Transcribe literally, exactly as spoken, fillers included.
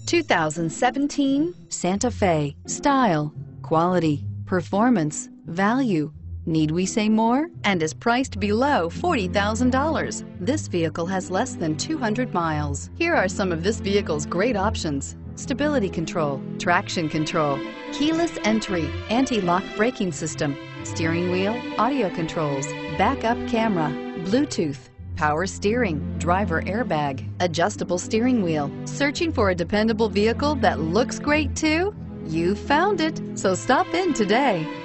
two thousand seventeen Santa Fe. Style, quality, performance, value. Need we say more? And is priced below forty thousand dollars. This vehicle has less than two hundred miles. Here are some of this vehicle's great options: stability control, traction control, keyless entry, anti-lock braking system, steering wheel audio controls, backup camera, Bluetooth, power steering, driver airbag, adjustable steering wheel. Searching for a dependable vehicle that looks great too? You found it, so stop in today.